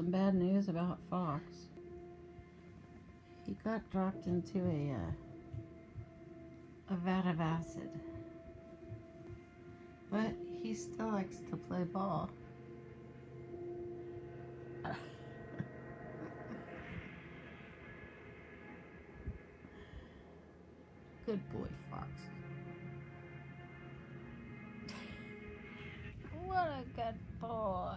some bad news about Fox. He got dropped into a vat of acid. But he still likes to play ball. Good boy, Fox. What a good boy.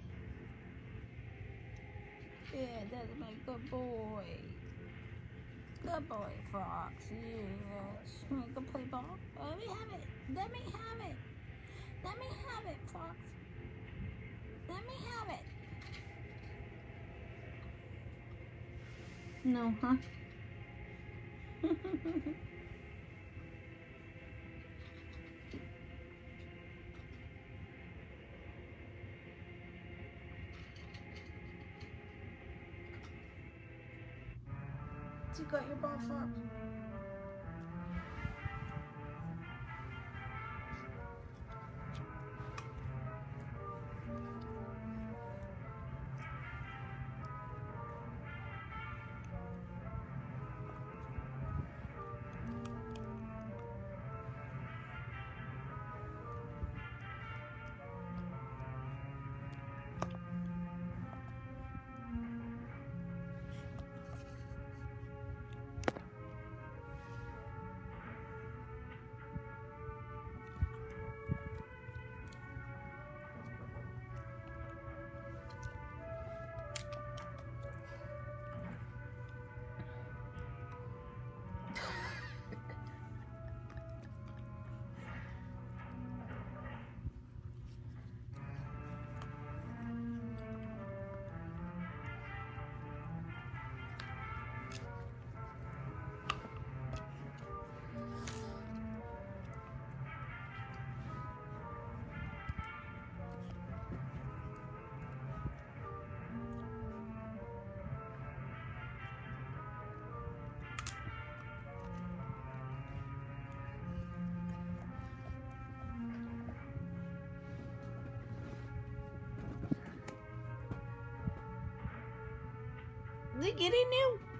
Yeah, that's my good boy. Good boy, Fox. Yes. You want to go play ball? Let me have it. Let me have it. Let me have it, Fox. Let me have it. No, huh? You got your ball, Fox? Is he getting you?